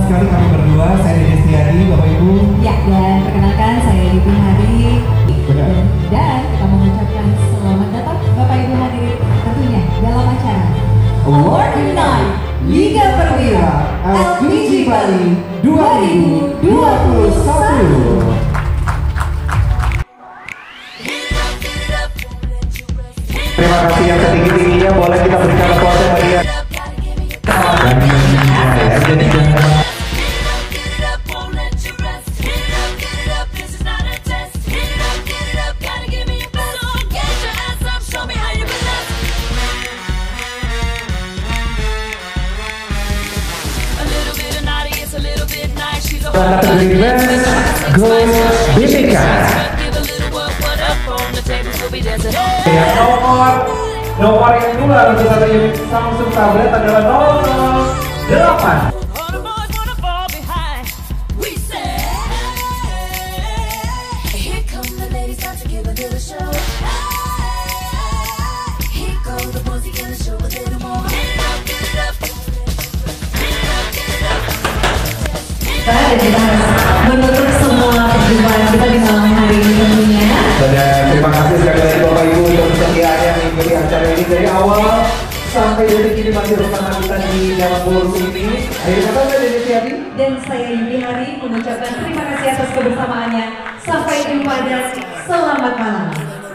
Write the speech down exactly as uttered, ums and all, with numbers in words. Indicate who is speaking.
Speaker 1: sekali kami berdua, saya Denny Setiadi, Bapak Ibu.
Speaker 2: Ya, dan perkenalkan saya Yupi Hari. Dan kita mengucapkan selamat datang Bapak Ibu hadirin tentunya dalam acara Award Night Liga Perwira L P G Bali dua ribu dua puluh satu.
Speaker 1: Terima kasih yang setinggi-tingginya, boleh kita berikan aplaus bagi dia. Kategori best Girls Bipika. Yang nomor nomor yang dua untuk satu unit Samsung tablet adalah nomor delapan.
Speaker 2: Dan kita menutup semua perjumpaan kita di malam hari ini tentunya.
Speaker 1: Dan terima kasih sekali lagi Bapak Ibu untuk kesetiaannya mengikuti acara ini dari awal sampai detik ini masih bersama kita di dalam bolos ini. Akhir kata saya Denny Setiadi
Speaker 2: Dan saya Yupi Hari mengucapkan terima kasih atas kebersamaannya. Sampai jumpa dan selamat malam.